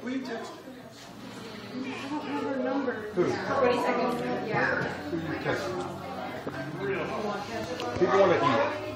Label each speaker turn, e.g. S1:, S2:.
S1: Who you text?
S2: I don't have her number.
S1: Who?
S2: 20 seconds. Yeah.
S1: Who you text? People want to eat.